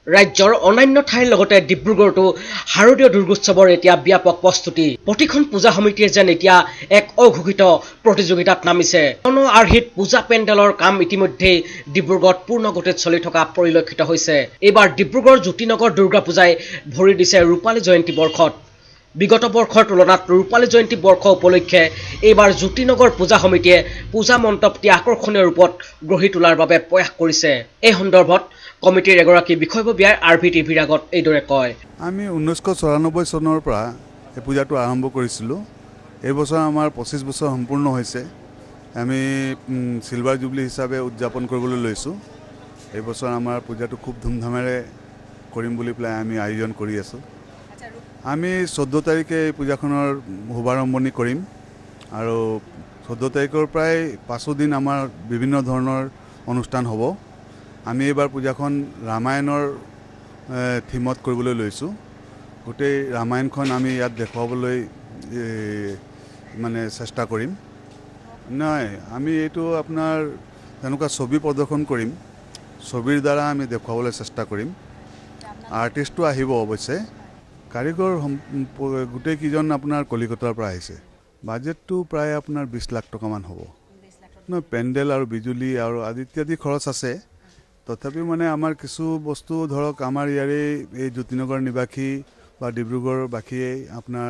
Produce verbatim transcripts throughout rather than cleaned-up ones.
ৰাজ্যৰ অন্যান্য ঠাইৰ লগতে ডিব্ৰুগড়তো শাৰদীয় দুৰ্গোৎসৱৰ এতিয়া ব্যাপক প্ৰস্তুতি প্ৰতিখন পূজা সমিতিয়ে যেন এতিয়া এক অঘোষিত প্ৰতিযোগিতাত নামিছে অন আৰ্হিত পূজা পেণ্ডেলৰ কাম ইতিমধ্যে ডিব্ৰুগড়ত পূৰ্ণগতিত চলি থকা পৰিলক্ষিত হৈছে এইবাৰ ডিব্ৰুগড় জ্যোতিনগৰ দুৰ্গা পূজাই ভৰি দিছে ৰূপালী জয়ন্তী বৰ্ষত বিগত বৰ্ষৰ তুলনাত ৰূপালী জয়ন্তী বৰ্ষ উপলক্ষে এইবাৰ জ্যোতিনগৰ পূজা সমিতিয়ে পূজা মণ্ডপটি আকৰ্ষণীয় ৰূপত গঢ়ি তোলাৰ বাবে প্ৰয়াস কৰিছে এই সন্দৰ্ভত কমিটিৰ এগৰাকী বিষয়ববীয়াই আৰভি টিভিৰ আগত এইদৰে কয় আমি ঊনৈছশ চৌৰানব্বৈ চনৰ পৰা এই পূজাটো আৰম্ভ কৰিছিলোঁ এই বছৰ আমাৰ পঁচিছ বছৰ সম্পূৰ্ণ হৈছে আমি সিলভাৰ জুবলি হিচাপে উদযাপন কৰিবলৈ লৈছোঁ এই বছৰ আমাৰ পূজাটো খুব ধুমধামেৰে কৰিম বুলি প্লাই আমি আয়োজন কৰি আছোঁ আমি চৈধ্য তাৰিখে এই পূজাখনৰ শুভাৰম্ভণি কৰিম আৰু চৈধ্য তাৰিখৰ প্ৰায় পাঁচো দিন আমাৰ বিভিন্ন ধৰণৰ অনুষ্ঠান হ'ব আমি এবাৰ পূজাখন ৰামায়ণৰ থিমত কৰিবলৈ লৈছোঁ গোটেই ৰামায়ণখন আমি ইয়াত দেখুৱাবলৈ মানে চেষ্টা কৰিম নাই আমি এইটো আপোনাৰ তেনেকুৱা ছবি প্ৰদৰ্শন কৰিম ছবিৰ দ্বাৰা আমি দেখুৱাবলৈ চেষ্টা কৰিম আৰ্টিষ্টটো আহিব অৱশ্যে কাৰিকৰ গোটেই কিজন আপোনাৰ কলিকতাৰ পৰা আহিছে বাজেটটো প্ৰায় আপোনাৰ বিশ লাখ টকামান হ'ব নহয় পেণ্ডেল আৰু বিজুলী আৰু আদি ইত্যাদি খৰচ আছে তথাপিও মানে আমাৰ কিছু বস্তু ধৰক আমাৰ ইয়াৰে এই জ্যোতিনগৰ নিবাসী বা ডিব্ৰুগড়বাসীয়ে আপোনাৰ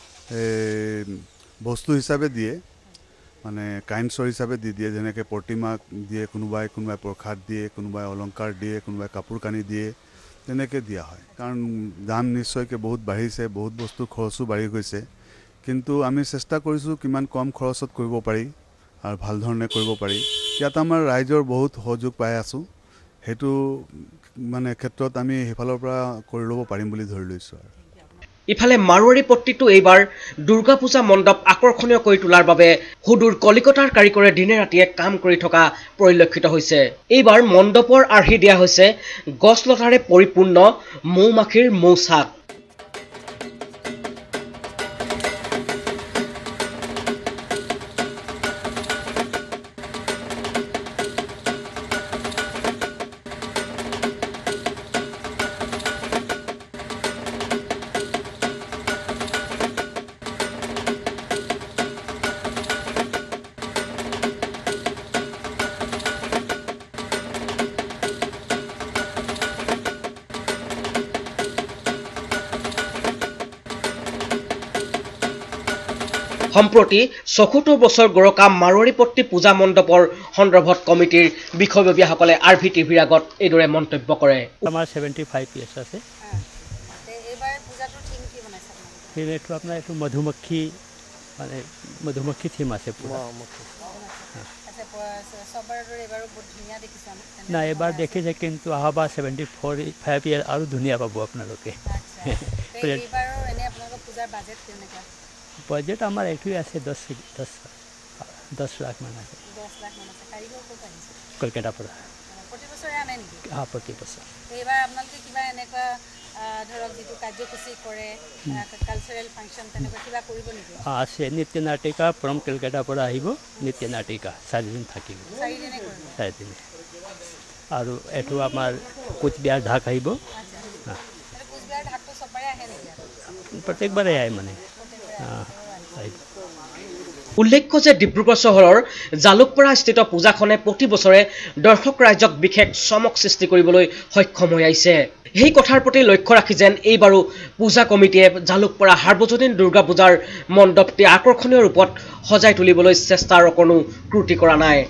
বস্তু হিচাপে দিয়ে মানে কাইণ্ডছৰ হিচাপে দি দিয়ে যেনেকৈ প্ৰতিমা দিয়ে কোনোবাই কোনোবাই প্ৰসাদ দিয়ে কোনোবাই অলংকাৰ দিয়ে কোনোবাই কাপোৰ কানি দিয়ে তেনেকৈ দিয়া হয় কাৰণ দাম নিশ্চয়কৈ বহুত বাঢ়িছে বহুত বস্তু খৰচো বাঢ়ি গৈছে কিন্তু আমি চেষ্টা কৰিছোঁ কিমান কম খৰচত কৰিব পাৰি আৰু ভাল ধৰণে কৰিব পাৰি ইয়াত আমাৰ ৰাইজৰ বহুত সহযোগ পাই আছোঁ হেতু মানে ক্ষেত্ৰত আমি হেফালৰ পৰা কৰি ল'ব পাৰিম বুলি ধৰি লৈছো আৰু ইফালে মাৰোৱাৰী পট্টিটো এইবাৰ দুৰ্গা পূজা মণ্ডপ আকৰ্ষণীয় কৰি তোলাৰ বাবে হুদুৰ কলিকতাৰ কাৰিকৰে দিনে ৰাতিয়ে কাম কৰি থকা পৰিলক্ষিত হৈছে এইবাৰ মণ্ডপৰ আৰ্হি দিয়া হৈছে গছলতাৰে পৰিপূৰ্ণ মৌমাখিৰ মৌচাক সম্প্ৰতি চৌসত্তৰ বছৰ গৰকা মাৰোৱাৰী পট্টি পূজা মণ্ডপৰ সন্দৰ্ভত কমিটিৰ বিষয়ববীয়াসকলে আৰভি টিভিৰ আগত এইদৰে মন্তব্য কৰে আমাৰ পঁচল্লিছ ইয়াৰ্ছ আছে এইবাৰ পূজাটোৰ থিম কি বনাইছে আপোনালোকে এইটো আপোনাৰ এইটো মধুমক্ষী মানে মধুমক্ষী থিম আছে পুৰা না এবাৰ দেখিছে কিন্তু অহাবাৰ ছেভেণ্টি ফ'ৰ ফাইভ ইয়াৰ আৰু ধুনীয়া পাব আপোনালোকে বাজেট আমাৰ এইটোৱে আছে দহ দহ দহ লাখ মান আছে কলকাতাৰ পৰা হা প্ৰতি বছৰ এইবাৰ আপোনালোকে কিবা এনেকুৱা ধৰক যিটো কাৰ্যসূচী কৰে কালচাৰেল ফাংচন তেনেকুৱা কিবা কৰিব নেকি আছে নৃত্য নাটিকা ফ্ৰম কলকাতাৰ পৰা আহিব নৃত্য নাটিকা চাৰিদিন থাকিব চাৰিদিন আৰু এইটো আমাৰ কোচবিহাৰ ঢাক আহিব প্ৰত্যেকবাৰে আহে মানে উল্লেখ্য যে ডিব্ৰুগড় চহৰৰ জালুকপাৰা স্থিত পূজাখনে প্ৰতি বছৰে দৰ্শক ৰাইজক বিশেষ চমক সৃষ্টি কৰিবলৈ সক্ষম হৈ আহিছে এই কথাৰ প্ৰতি লক্ষ্য ৰাখি যেন এইবাৰো পূজা কমিটিয়ে জালুকপাৰা সাৰ্বজনীন দুৰ্গা পূজাৰ মণ্ডপটি আকৰ্ষণীয় ৰূপত সজাই তুলিবলৈ চেষ্টাৰ কোনো ত্ৰুটি কৰা নাই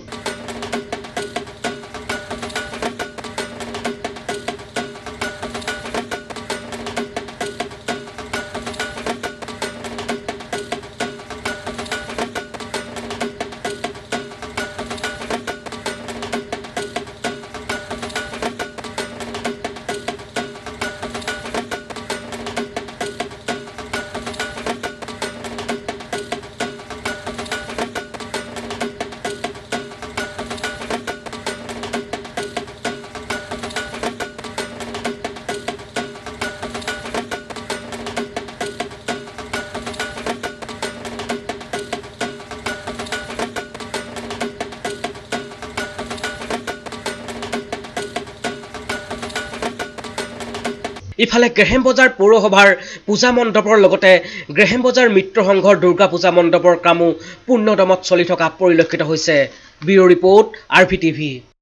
ইফালে গ্ৰেহেম বজাৰ পৌৰসভাৰ পূজা মণ্ডপৰ লগতে গ্ৰেহেম বজাৰ মিত্ৰ সংঘৰ দুৰ্গা পূজা মণ্ডপৰ কামো পূৰ্ণদমত চলি থকা পৰিলক্ষিত হৈছে। Bureau report R V TV.